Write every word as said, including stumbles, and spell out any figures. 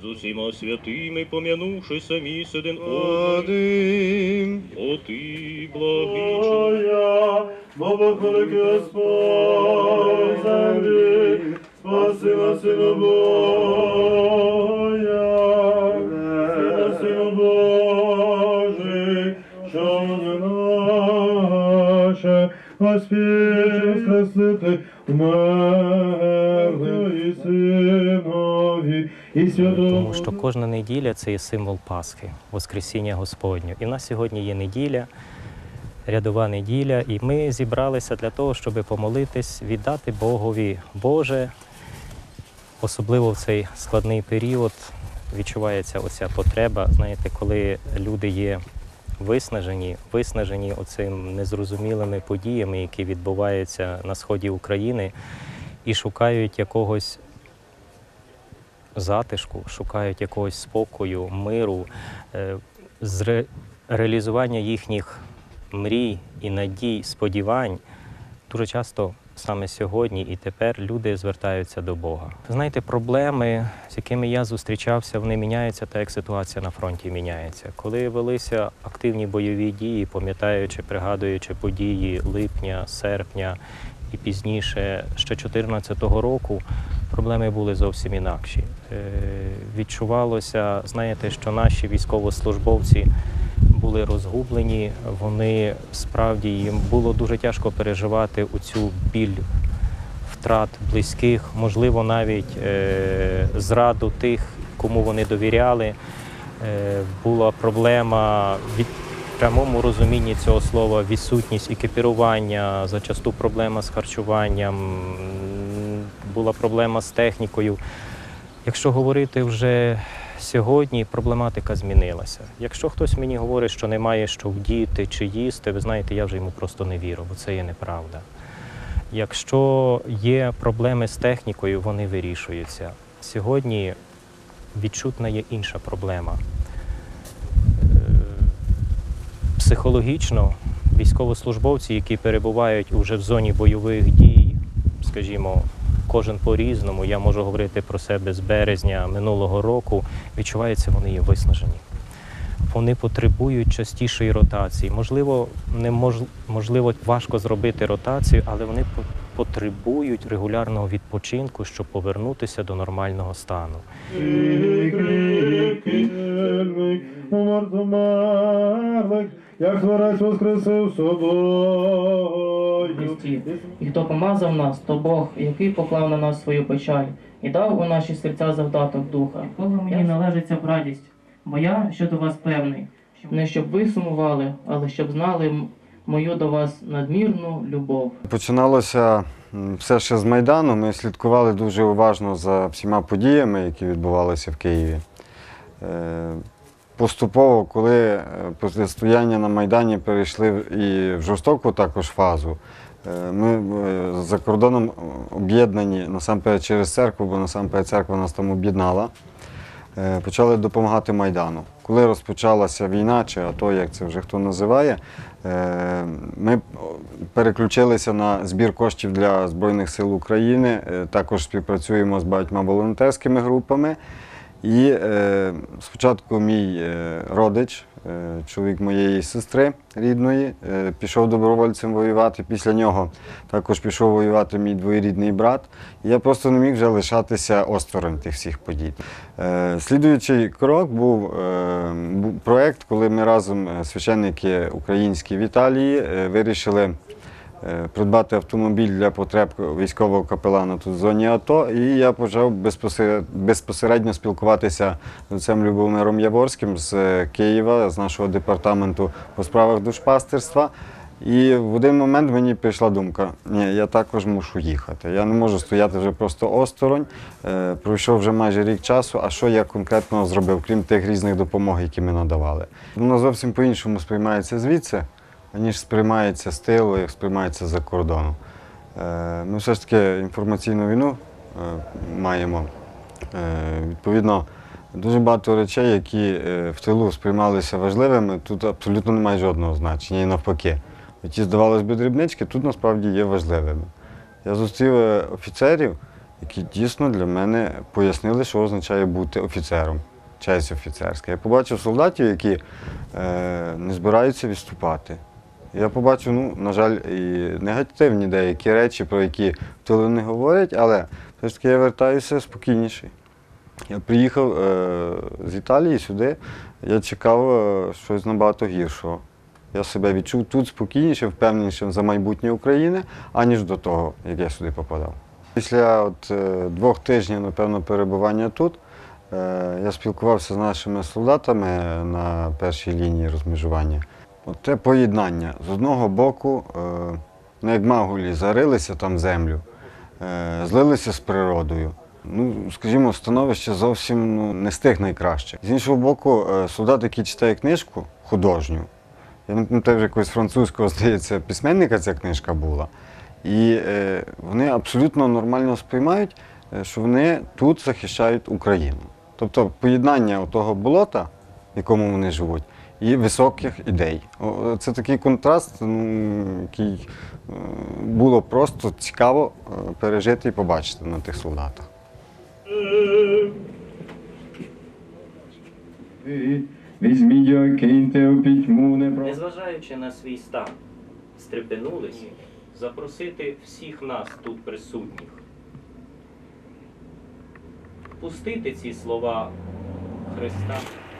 з усіма святими, пом'янувши самі седин Один. О ти, благий чоловік. Моя, Бога великий Господь, землі, спаси нас, Сину Божа, Сину Божий, що наше, поспіши воскреснити умерлих і Синові, і Святому. Тому що кожна неділя – це є символ Пасхи, Воскресіння Господнього. І в нас сьогодні є неділя, рядова неділя, і ми зібралися для того, щоб помолитись, віддати Богові. Боже, особливо в цей складний період відчувається оця потреба, знаєте, коли люди є виснажені, виснажені оцим незрозумілими подіями, які відбуваються на сході України, і шукають якогось затишку, шукають якогось спокою, миру, зре... реалізування їхніх мрій і надій, сподівань. Дуже часто саме сьогодні і тепер люди звертаються до Бога. Знаєте, проблеми, з якими я зустрічався, вони міняються, так як ситуація на фронті міняється. Коли велися активні бойові дії, пам'ятаючи, пригадуючи події липня, серпня і пізніше, ще чотирнадцятого року, проблеми були зовсім інакші. Е, відчувалося, знаєте, що наші військовослужбовці були розгублені, вони справді, їм було дуже тяжко переживати оцю біль втрат близьких, можливо, навіть е, зраду тих, кому вони довіряли. Е, була проблема від в прямому розумінні цього слова, відсутність екіпірування, зачасту проблема з харчуванням, була проблема з технікою. Якщо говорити вже сьогодні, проблематика змінилася. Якщо хтось мені говорить, що немає що вдіти чи їсти, ви знаєте, я вже йому просто не вірю, бо це є неправда. Якщо є проблеми з технікою, вони вирішуються. Сьогодні відчутна є інша проблема. Психологічно військовослужбовці, які перебувають уже в зоні бойових дій, скажімо, кожен по-різному, я можу говорити про себе з березня минулого року, відчуваються, вони є виснажені. Вони потребують частішої ротації. Можливо, немож... можливо, важко зробити ротацію, але вони потребують регулярного відпочинку, щоб повернутися до нормального стану. Як Творець воскресив собою. Христі. І хто помазав нас, то Бог, який поклав на нас свою печаль і дав у наші серця завдаток духа. Бога мені належиться в радість, бо я щодо вас певний, не щоб ви сумували, але щоб знали мою до вас надмірну любов. Починалося все ще з Майдану. Ми слідкували дуже уважно за всіма подіями, які відбувалися в Києві. Поступово, коли протистояння на Майдані перейшли і в жорстоку також фазу, ми за кордоном об'єднані насамперед через церкву, бо насамперед церква нас там об'єднала, почали допомагати Майдану. Коли розпочалася війна, чи АТО, як це вже хто називає, ми переключилися на збір коштів для Збройних сил України, також співпрацюємо з багатьма волонтерськими групами. І е, спочатку мій е, родич, е, чоловік моєї сестри рідної, е, пішов добровольцем воювати. Після нього також пішов воювати мій двоюрідний брат. І я просто не міг вже лишатися осторонь тих всіх подій. Е, слідуючий крок був, е, був проєкт, коли ми разом, священники українські в Італії, е, вирішили придбати автомобіль для потреб військового капелана тут в зоні АТО, і я почав безпосередньо спілкуватися з отцем Любомиром Яворським з Києва, з нашого департаменту по справах душпастерства. І в один момент мені прийшла думка, ні, я також мушу їхати. Я не можу стояти вже просто осторонь. Пройшов вже майже рік часу, а що я конкретно зробив, крім тих різних допомог, які ми надавали. Воно зовсім по-іншому сприймається звідси, аніж сприймається з тилу, як сприймається за кордону. Ми все ж таки інформаційну війну маємо. Відповідно, дуже багато речей, які в тилу сприймалися важливими, тут абсолютно немає жодного значення, і навпаки. Ті, здавалось би, дрібнички, тут насправді є важливими. Я зустрів офіцерів, які дійсно для мене пояснили, що означає бути офіцером, честь офіцерська. Я побачив солдатів, які е, не збираються відступати. Я побачив, ну, на жаль, і негативні деякі речі, про які хто не говорить, але все ж таки я вертаюся спокійніший. Я приїхав е, з Італії сюди, я чекав е, щось набагато гіршого. Я себе відчув тут спокійніше, впевненішим за майбутнє України, аніж до того, як я сюди попадав. Після от, е, двох тижнів, напевно, перебування тут, е, я спілкувався з нашими солдатами на першій лінії розмежування. От те поєднання. З одного боку, е, ну, як Магулі, зарилися там в землю, е, злилися з природою. Ну, скажімо, становище зовсім ну, не з тих найкращих. З іншого боку, е, солдат, який читає книжку художню, я не пам'ятаю, вже якогось французького, здається, письменника ця книжка була, і е, вони абсолютно нормально сприймають, е, що вони тут захищають Україну. Тобто поєднання того болота, в якому вони живуть, і високих ідей. О, це такий контраст, ну, який е, було просто цікаво е, пережити і побачити на тих солдатах. Візьміть, його, киньте у пітьму, не про... Незважаючи на свій стан, стрепенулись запросити всіх нас тут присутніх. Пустити ці слова Христа